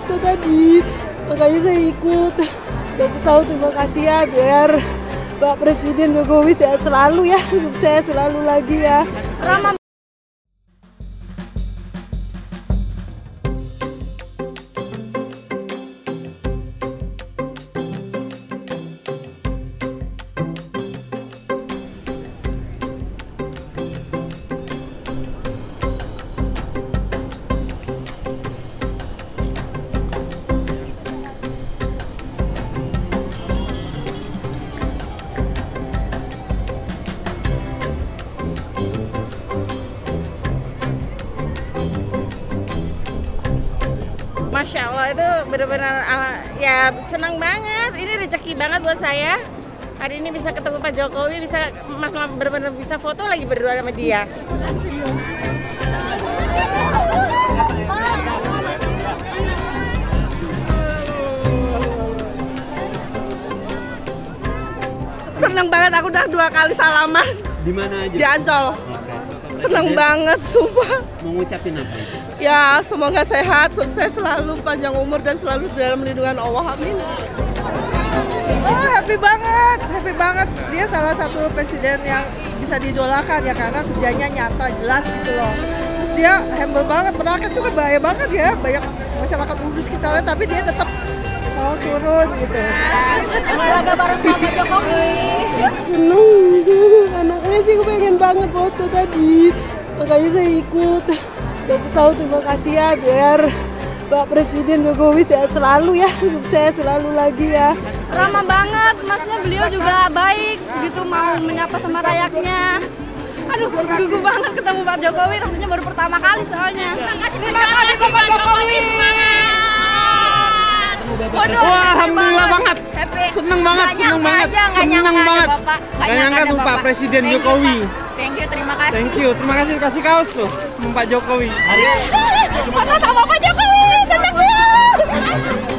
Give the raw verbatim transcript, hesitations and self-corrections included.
Itu tadi, makanya saya ikut. Kasih tahu terima kasih ya, biar Pak Presiden Jokowi sehat selalu ya, sukses selalu lagi ya. Rama. Masya Allah, itu benar-benar ya senang banget. Ini rezeki banget buat saya. Hari ini bisa ketemu Pak Jokowi, bisa Mas benar-benar bisa foto lagi berdua sama dia. Seneng banget, aku udah dua kali salaman. Di mana aja? Di Ancol. Seneng banget, sumpah. Mau ngucapin apa itu? Ya, semoga sehat, sukses selalu, panjang umur dan selalu dalam lindungan Allah. Amin. Oh, happy banget, happy banget. Dia salah satu presiden yang bisa diidolakan ya, karena kerjanya nyata, jelas gitu loh. Terus dia humble banget, rakyat juga bahaya banget ya, banyak masyarakat umum di sekitarnya, tapi dia tetap mau turun gitu. Olahraga bareng Pak Jokowi. Seneng, anaknya sih pengen banget foto tadi, makanya saya ikut. Kasih tahu terima kasih ya, biar Pak Presiden Jokowi sehat selalu ya, sukses selalu lagi ya. Ramah banget, maksudnya beliau juga baik gitu, mau menyapa sama rakyatnya. Aduh, gugup banget ketemu Pak Jokowi, rasanya baru pertama kali soalnya. Terima kasih Pak Jokowi, semangat. Waduh, wah, alhamdulillah banget. Happy. Seneng banget, Gak seneng nyangka banget, aja, gak seneng nyangka banget. ada Bapak. Gak nyangka tuh Pak Presiden Thank you, Jokowi. Pak. Thank you, terima kasih. Thank you, terima kasih kasih kaos tuh Pak Jokowi. Foto sama Pak Jokowi, seneng banget.